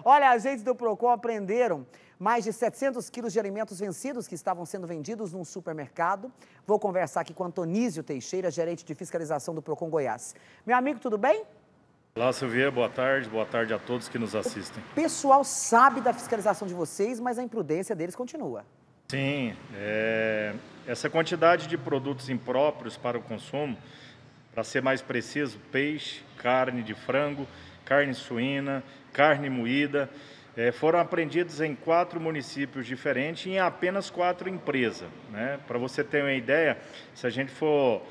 Olha, agentes do Procon apreenderam mais de 700 quilos de alimentos vencidos que estavam sendo vendidos num supermercado. Vou conversar aqui com Antonísio Teixeira, gerente de fiscalização do Procon Goiás. Meu amigo, tudo bem? Olá, Silvia, boa tarde a todos que nos assistem. O pessoal sabe da fiscalização de vocês, mas a imprudência deles continua. Sim, essa quantidade de produtos impróprios para o consumo, para ser mais preciso, peixe, carne de frango, carne suína, carne moída, foram apreendidos em 4 municípios diferentes e em apenas 4 empresas. Né? Para você ter uma ideia, se a gente for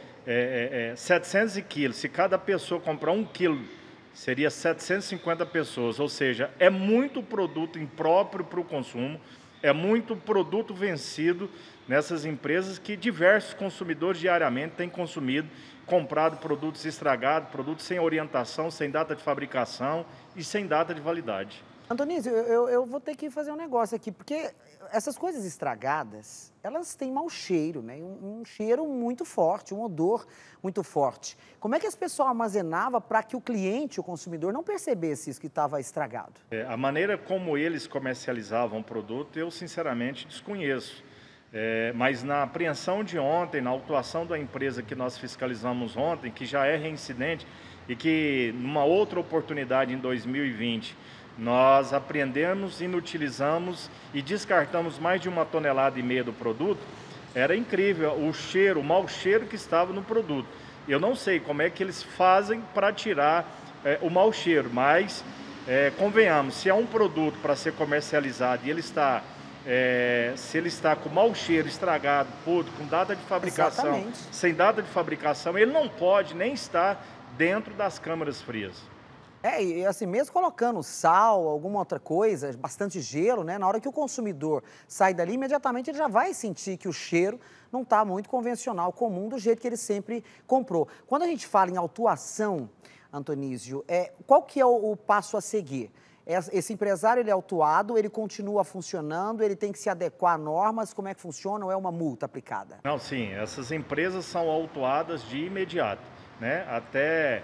700 quilos, se cada pessoa comprar 1 quilo, seria 750 pessoas, ou seja, é muito produto impróprio para o consumo, é muito produto vencido nessas empresas que diversos consumidores diariamente têm consumido, comprado produtos estragados, produtos sem orientação, sem data de fabricação e sem data de validade. Antonísio, eu vou ter que fazer um negócio aqui, porque essas coisas estragadas, elas têm mau cheiro, né? Um cheiro muito forte, um odor muito forte. Como é que as pessoas armazenavam para que o cliente, o consumidor, não percebesse isso que estava estragado? A maneira como eles comercializavam o produto, eu sinceramente desconheço. Mas na apreensão de ontem, na autuação da empresa que nós fiscalizamos ontem, que já é reincidente e que numa outra oportunidade em 2020, nós apreendemos, inutilizamos e descartamos mais de 1,5 toneladas do produto. Era incrível o cheiro, o mau cheiro que estava no produto. Eu não sei como é que eles fazem para tirar o mau cheiro, mas convenhamos, se é um produto para ser comercializado e ele está, se ele está com mau cheiro, estragado, podre, com data de fabricação, Exatamente. sem data de fabricação, ele não pode nem estar dentro das câmaras frias. E assim, mesmo colocando sal, alguma outra coisa, bastante gelo, né? Na hora que o consumidor sai dali, imediatamente ele já vai sentir que o cheiro não está muito convencional, comum, do jeito que ele sempre comprou. Quando a gente fala em autuação, Antonísio, qual que é o passo a seguir? Esse empresário, ele é autuado, ele continua funcionando, ele tem que se adequar a normas, como é que funciona ou é uma multa aplicada? Não, sim, essas empresas são autuadas de imediato, né? Até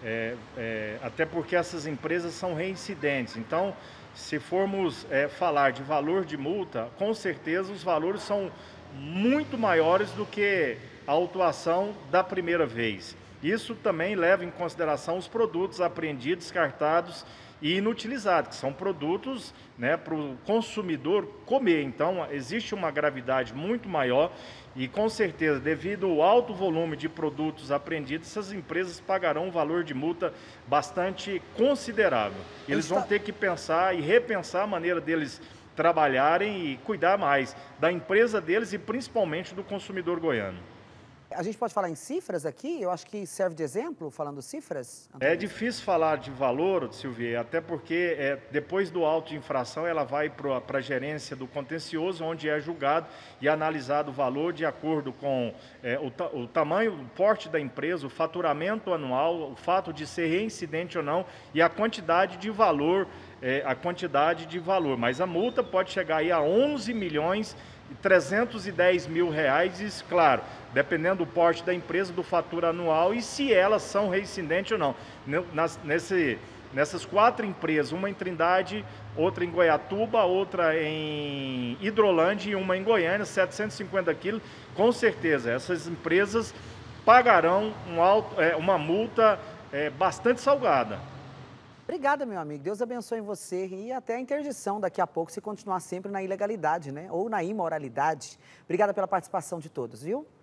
porque essas empresas são reincidentes. Então, se formos falar de valor de multa, com certeza os valores são muito maiores do que a autuação da primeira vez. Isso também leva em consideração os produtos apreendidos, descartados e inutilizados, que são produtos, né, para o consumidor comer. Então, existe uma gravidade muito maior e, com certeza, devido ao alto volume de produtos apreendidos, essas empresas pagarão um valor de multa bastante considerável. Eles vão ter que pensar e repensar a maneira deles trabalharem e cuidar mais da empresa deles e, principalmente, do consumidor goiano. A gente pode falar em cifras aqui? Eu acho que serve de exemplo, falando cifras, Antonísio? É difícil falar de valor, Silvia, até porque depois do auto de infração ela vai para a gerência do contencioso, onde é julgado e analisado o valor de acordo com o tamanho, o porte da empresa, o faturamento anual, o fato de ser reincidente ou não e a quantidade de valor, mas a multa pode chegar aí a 11.310.000 reais, isso, claro, dependendo do porte da empresa, do fatura anual e se elas são reincidentes ou não. Nessas 4 empresas, uma em Trindade, outra em Goiatuba, outra em Hidrolândia e uma em Goiânia, 750 quilos, com certeza essas empresas pagarão uma multa bastante salgada. Obrigada, meu amigo. Deus abençoe você e até a interdição daqui a pouco, se continuar sempre na ilegalidade, né? Ou na imoralidade. Obrigada pela participação de todos, viu?